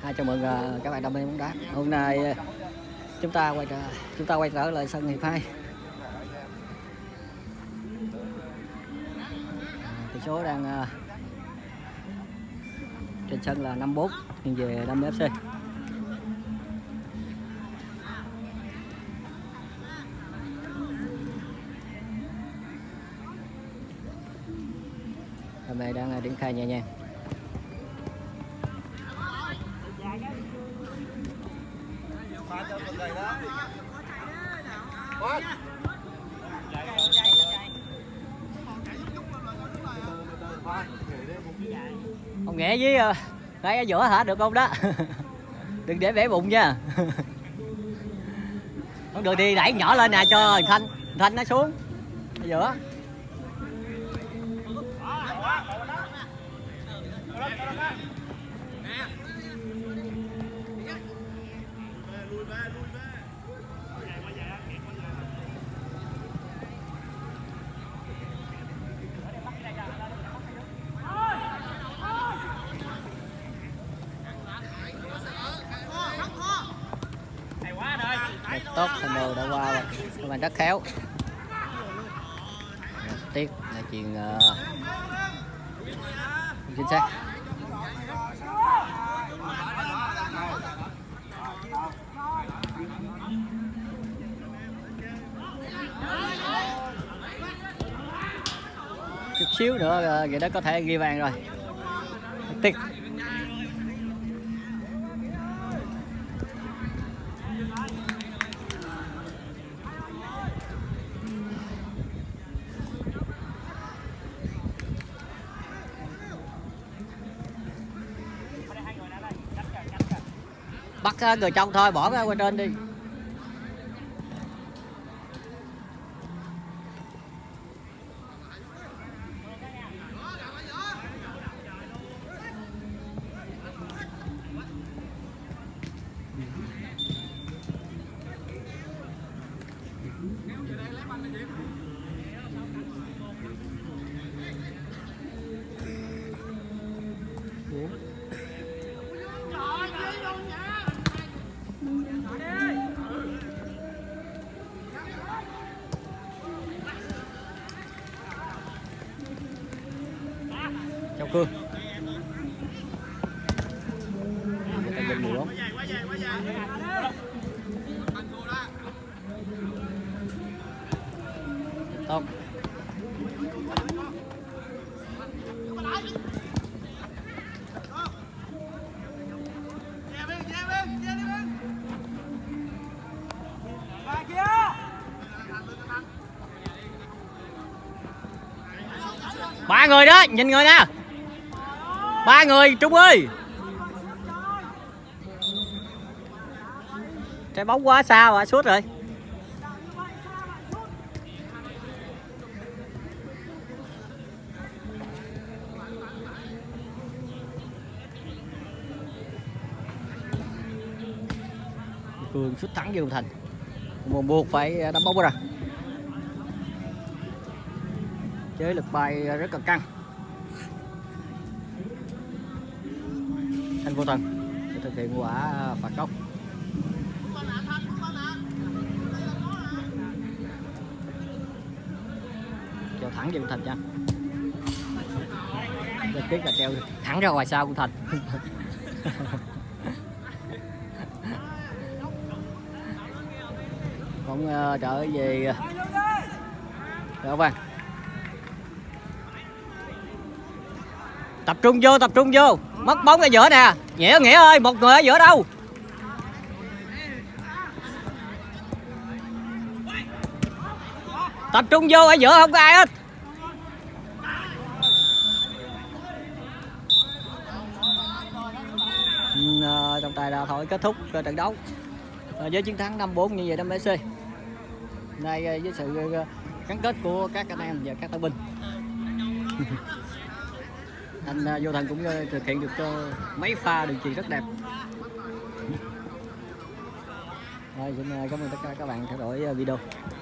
Chào mừng các bạn đam mê bóng đá. Hôm nay chúng ta quay trở lại sân Hiệp 2. Tỷ số đang trên sân là 5-4 nghiêng về Đam Mê FC. Đam Mê đang triển khai nhẹ nhàng. Ông Nghệ với ngay ở giữa hả, được không đó? Đừng để bể bụng nha. Không được thì đẩy nhỏ lên nè cho Thanh nó xuống ở giữa. Tốt, thành đồ đã qua rồi, mà rất khéo. Tiếc là chuyện chính xác. Chút xíu nữa vậy đó có thể ghi bàn rồi. Tiếc. Bắt người trong thôi, bỏ qua trên đi. Châu Cương. Người ta giành 14. Tốt. Ba người đó, nhìn người nè. Ba người Trung ơi. Trái bóng quá xa mà sút rồi. Cường sút thẳng vô thành. Buộc phải đá bóng ra. Chế lực bay rất là căng. Thanh Vô Tần sẽ thực hiện quả phạt góc. Treo thẳng vào Thành nha. Được tiếc là treo thẳng ra ngoài sau của Thành. Bóng trở về Đậu Vàng. Tập trung vô, mất bóng ở giữa nè. Nghĩa ơi, một người ở giữa đâu? Tập trung vô, ở giữa không có ai hết. Trọng tài đã thôi kết thúc trận đấu với chiến thắng 5-4 như vậy Đam Mê FC. Nay với sự gắn kết của các anh em và các tân binh. Anh Vô Thần cũng thực hiện được mấy pha đường chuyền rất đẹp. Rồi, xin cảm ơn tất cả các bạn theo dõi video.